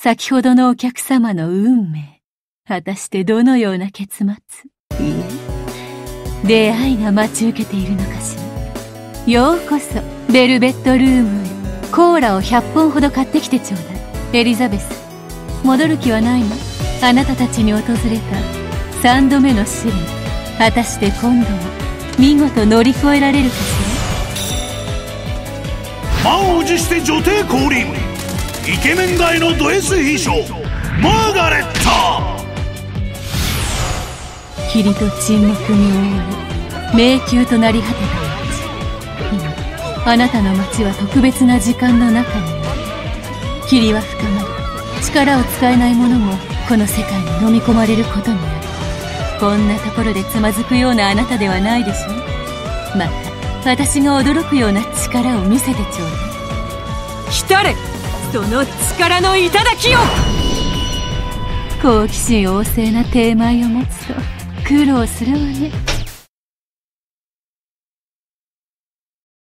先ほどのお客様の運命、果たしてどのような結末、いえ、出会いが待ち受けているのかしら。ようこそベルベットルームへ。コーラを100本ほど買ってきてちょうだい。エリザベス、戻る気はないの？あなたたちに訪れた3度目の試練、果たして今度は見事乗り越えられるかしら。満を持して女帝降臨、イケメン街のド S 秘書マーガレット。 霧と沈黙に覆われ迷宮となり果てた街。今あなたの街は特別な時間の中にある。霧は深まり、力を使えない者もこの世界に飲み込まれることになる。こんなところでつまずくようなあなたではないでしょう。また私が驚くような力を見せてちょうだい。来たれ、その力の頂きを。好奇心旺盛なテーマイを持つと苦労するわね。